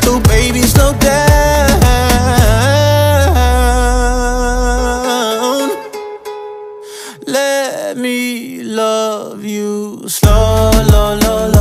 So baby, slow down. Let me love you slow, low, low,